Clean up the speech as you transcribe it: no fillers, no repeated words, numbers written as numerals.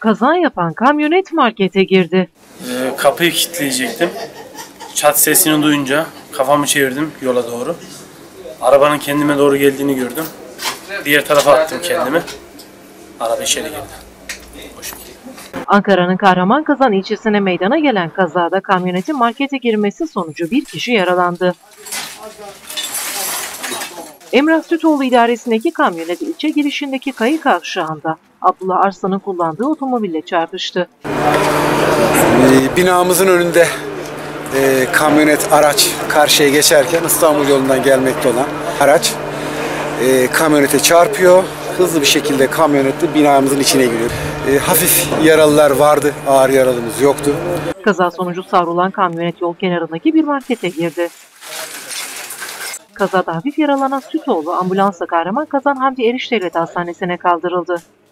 Kaza yapan kamyonet markete girdi. Kapıyı kilitleyecektim. Çat sesini duyunca kafamı çevirdim yola doğru. Arabanın kendime doğru geldiğini gördüm. Diğer tarafa attım kendimi. Araba içeri girdi. Ankara'nın Kahramanmaraş ilçesine meydana gelen kazada kamyonetin markete girmesi sonucu bir kişi yaralandı. Emrah Sütoğlu idaresindeki kamyonet ilçe girişindeki kayı kavşağında Abdullah Arslan'ın kullandığı otomobille çarpıştı. Binamızın önünde kamyonet araç karşıya geçerken İstanbul yolundan gelmekte olan araç kamyonete çarpıyor. Hızlı bir şekilde kamyonette binamızın içine giriyor. Hafif yaralılar vardı, ağır yaralımız yoktu. Kaza sonucu savrulan kamyonet yol kenarındaki bir markete girdi. Kazada hafif yaralanan Sütoğlu ambulansla Kahramanmaraş Hamdi Eriş Devlet Hastanesi'ne kaldırıldı.